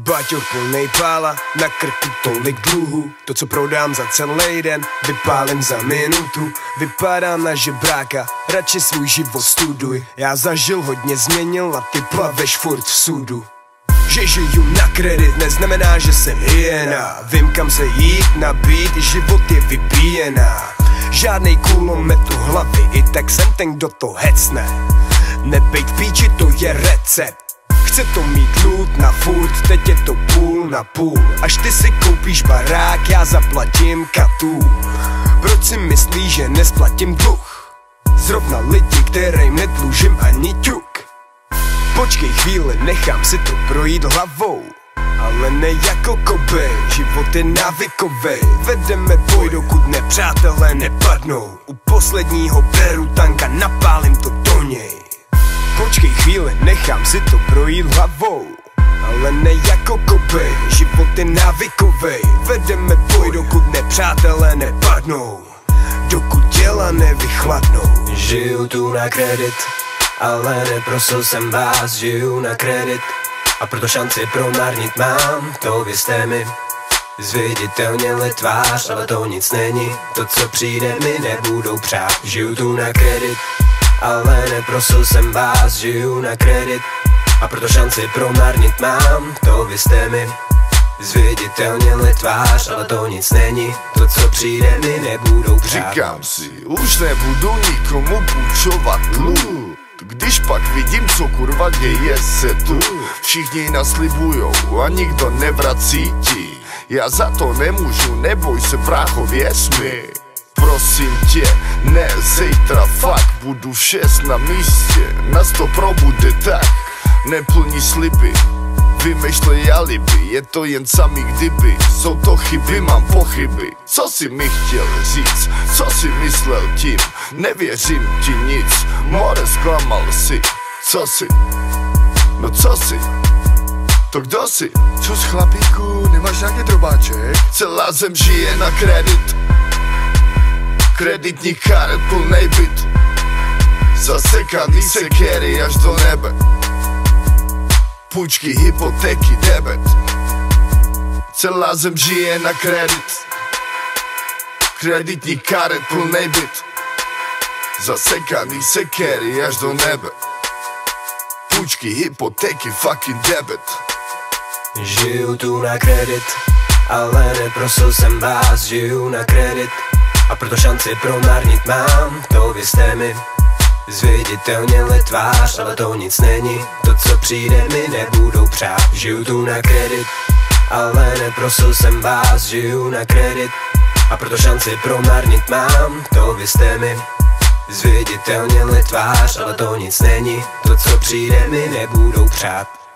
Baťoch plnej pála, na krku tolik dluhu. To, co prodám za celý den, vypálím za minutu. Vypadám na žebráka, radši svůj život studuj. Já zažil, hodně změnil a ty plaveš furt v sudu. Že žiju na kredit, neznamená, že jsem hyena. Vím, kam se jít, nabít, život je vypíjená. Žádnej kulomet u hlavy, i tak jsem ten, kdo to hecne. Nebejt píči, to je recept. Chce to mít loot na furt, teď je to půl na půl. Až ty si koupíš barák, já zaplatím katu. Proč si myslíš, že nesplatím dluh? Zrovna lidi, kterým nedlužím ani ťuk. Počkej chvíli, nechám si to projít hlavou. Ale ne jako Kobe, život je návykovej. Vedeme boj, dokud nepřátelé nepadnou. U posledního beru tanka, napálím to do něj. Počkej chvíli, nechám si to projít hlavou. Ale ne jako Kobe, život je návykovej. Vedeme boj, dokud nepřátelé nepadnou. Dokud těla nevychladnou. Žiju tu na kredit, ale neprosil jsem vás, žiju na kredit. A proto šanci promarnit mám, to věřte mi. Zviditelněli tvář, ale to nic není. To, co přijde, mi nebudou přát. Žiju tu na kredit, ale neprosil jsem vás, žiju na kredit. A proto šanci promarnit mám, to věřte mi. Zviditelněli tvář, ale to nic není. To, co přijde, mi nebudou přát. Říkám si, už nebudu nikomu půjčovat dluh. Když pak vidím, co kurva děje se tu. Všichni naslibujou a nikdo nevrací ti. Já za to nemůžu, neboj se brácho, věř mi. Prosím tě, ne zítra, fakt budu v 6 na místě. Nás to probude tak, neplní sliby. Vymýšlej alibi, je to jen samý kdyby. Jsou to chyby, mám pochyby. Co jsi mi chtěl říct, co jsi myslel tím? Nevěřím ti nic, more zklamal si. Co jsi? No co jsi? To kdo jsi? Čus chlapíku, nemáš nějaký drobáček? Celá zem žije na kredit. Kreditní karet, plnej byt. Zasekaný sekery až do nebe. Půjčky, hypotéky, debet. Celá zem žije na kredit. Kreditní karet, plnej byt. Zasekaný sekery až do nebe. Půjčky, hypotéky, fucking debet. Žiju tu na kredit, ale neprosil jsem vás, žiju na kredit. A proto šanci promarnit mám, to věřte mi. Zviditelněli tvář, ale to nic není. To, co přijde, mi nebudou přát. Žiju tu na kredit, ale neprosil jsem vás, žiju na kredit. A proto šanci promarnit mám, to věřte mi. Zviditelněli tvář, ale to nic není. To, co přijde, mi nebudou přát.